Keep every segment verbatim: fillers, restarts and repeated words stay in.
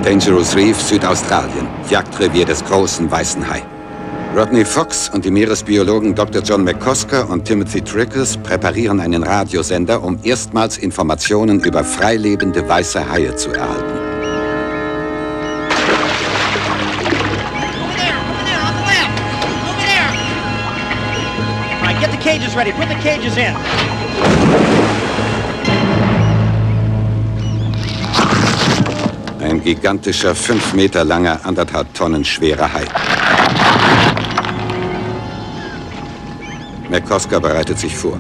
Dangerous Reef, Südaustralien. Jagdrevier des großen weißen Hai. Rodney Fox und die Meeresbiologen Doktor John McCosker und Timothy Trickers präparieren einen Radiosender, um erstmals Informationen über freilebende weiße Haie zu erhalten. Get the cages ready. Put the cages in. Ein gigantischer, fünf Meter langer, anderthalb Tonnen schwerer Hai. McCosker bereitet sich vor.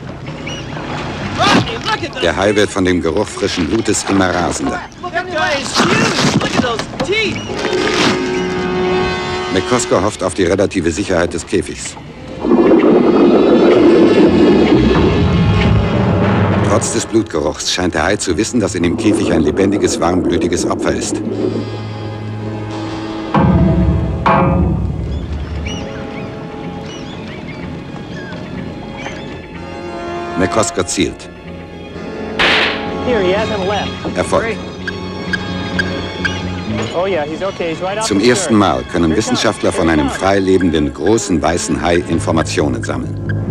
Der Hai wird von dem Geruch frischen Blutes immer rasender. McCosker hofft auf die relative Sicherheit des Käfigs. Trotz des Blutgeruchs scheint der Hai zu wissen, dass in dem Käfig ein lebendiges, warmblütiges Opfer ist. McCosker zielt. Erfolg. Zum ersten Mal können Wissenschaftler von einem frei lebenden, großen weißen Hai Informationen sammeln.